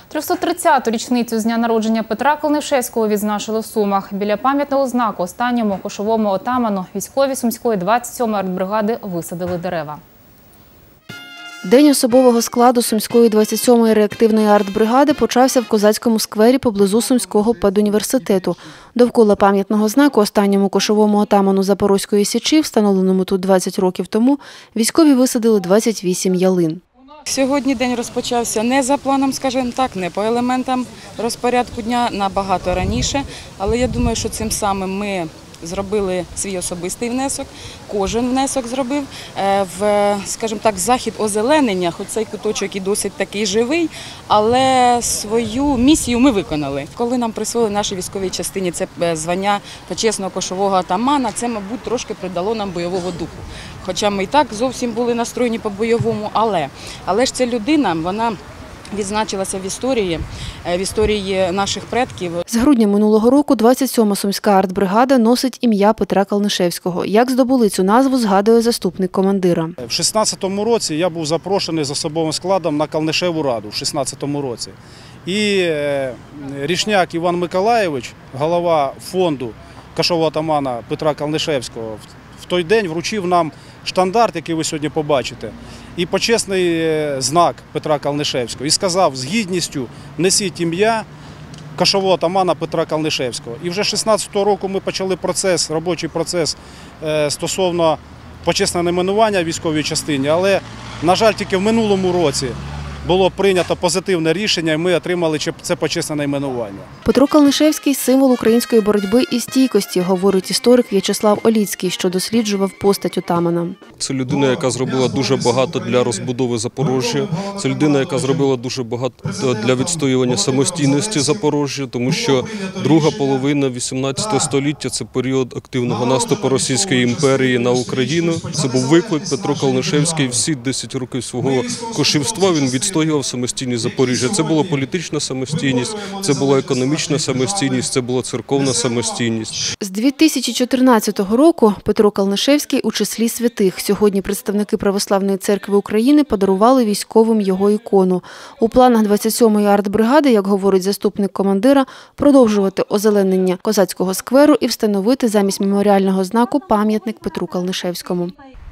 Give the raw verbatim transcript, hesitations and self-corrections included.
триста тридцяту річницю з дня народження Петра Калнишевського відзначили в Сумах. Біля пам'ятного знаку останньому кошовому отаману військові Сумської двадцять сьомої артбригади висадили дерева. День особового складу Сумської двадцять сьомої реактивної артбригади почався в Козацькому сквері поблизу Сумського педуніверситету. Довкола пам'ятного знаку останньому кошовому отаману Запорозької Січі, встановленому тут двадцять років тому, військові висадили двадцять вісім ялин. Сьогодні день розпочався не за планом, скажімо так, не по елементам розпорядку дня, набагато раніше. Але я думаю, що цим самим ми зробили свій особистий внесок, кожен внесок зробив в, скажімо так, захід озеленення, хоч цей куточок і досить такий живий, але свою місію ми виконали. Коли нам присвоїли нашій військовій частині це звання почесного кошового атамана, це, мабуть, трошки придало нам бойового духу. Хоча ми і так зовсім були настроєні по-бойовому, але, але ж ця людина, вона відзначилася в історії, в історії наших предків. З грудня минулого року двадцять сьома Сумська артбригада носить ім'я Петра Калнишевського. Як здобули цю назву, згадує заступник командира. В шістнадцятому році я був запрошений з особовим складом на Калнишеву раду, в шістнадцятому році. І Рішняк Іван Миколайович, голова фонду кошового атамана Петра Калнишевського, в той день вручив нам штандарт, який ви сьогодні побачите, і почесний знак Петра Калнишевського. І сказав, з гідністю несіть ім'я кошового атамана Петра Калнишевського. І вже шістнадцятого року ми почали процес, робочий процес стосовно почесного найменування військовій частині, але, на жаль, тільки в минулому році було прийнято позитивне рішення, і ми отримали це почесне найменування. Петро Калнишевський – символ української боротьби і стійкості, говорить історик В'ячеслав Оліцький, що досліджував постать отамана. Це людина, яка зробила дуже багато для розбудови Запоріжжя. Це людина, яка зробила дуже багато для відстоювання самостійності Запоріжжя, тому що друга половина вісімнадцятого століття – це період активного наступу Російської імперії на Україну. Це був виклик. Петро Калнишевський всі десять років свого кошівства він відстоював самостійність Запоріжжя. Це була політична самостійність, це була економічна самостійність, це була церковна самостійність. З дві тисячі чотирнадцятого року Петро Калнишевський у числі святих. Сьогодні представники Православної церкви України подарували військовим його ікону. У планах двадцять сьомої артбригади, як говорить заступник командира, продовжувати озеленення Козацького скверу і встановити замість меморіального знаку пам'ятник Петру Калнишевському.